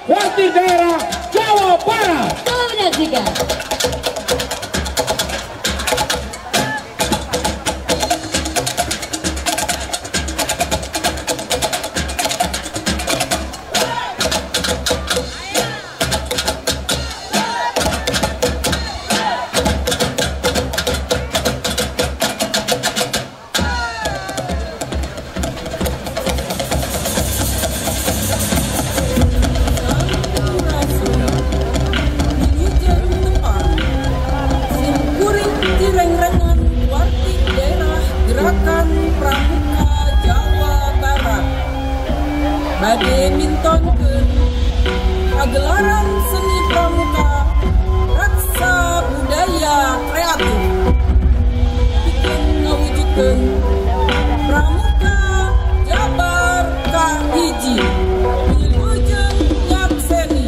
wakil daerah Jawa Barat. Selamat menyaksikan. Badminton ke pagelaran seni pramuka raksa budaya kreatif bikin ngawujudkeun pramuka Jabar kahiji wilujeng nyakseni.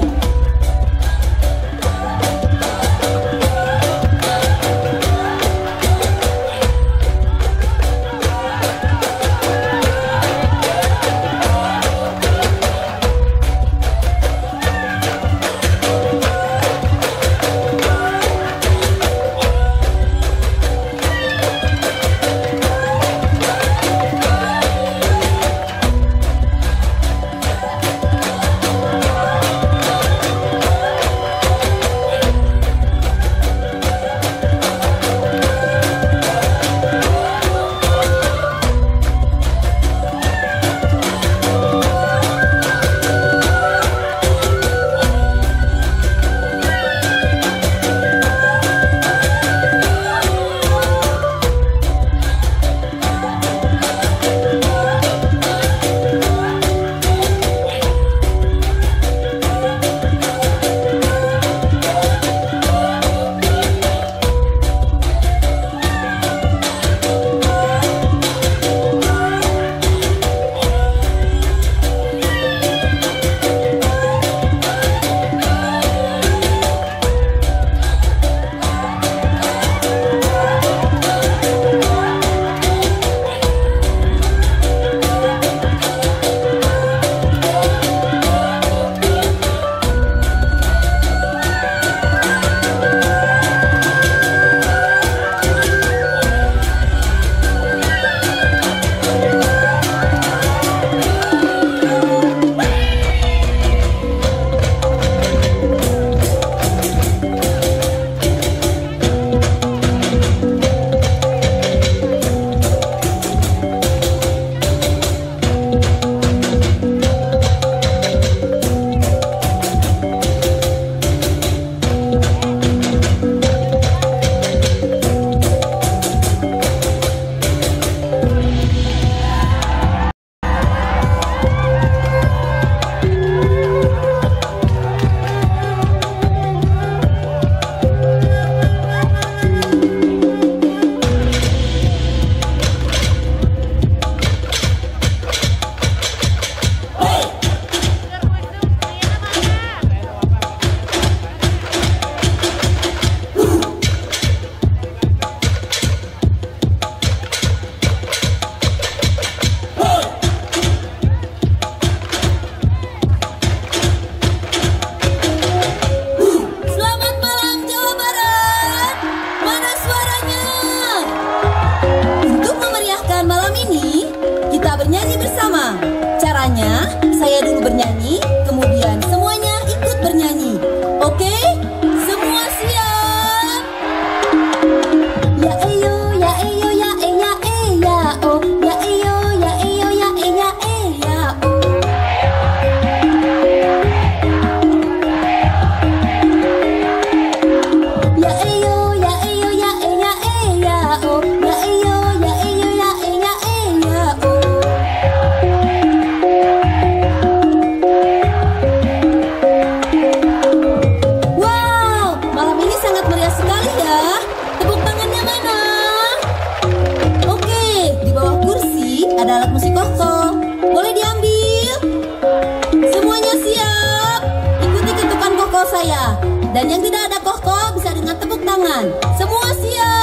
Bernyanyi bersama. Caranya, saya dulu bernyanyi, kemudian semuanya ikut bernyanyi. Oke? Semua siap? Ya eyo, ya eyo, ya e, ya e, ya o. Ya eyo, ya eyo, ya e, ya e, ya o. Ya eyo, ya eyo, ya e, ya e, ya o. Ya eyo, ya eyo, ya e, ya e, ya o. Wow, malam ini sangat meriah sekali ya. Tepuk tangannya mana? Oke, di bawah kursi ada alat musik koko. Boleh diambil? Semuanya siap? Ikuti ketukan koko saya. Dan yang tidak ada koko bisa dengan tepuk tangan. Semua siap?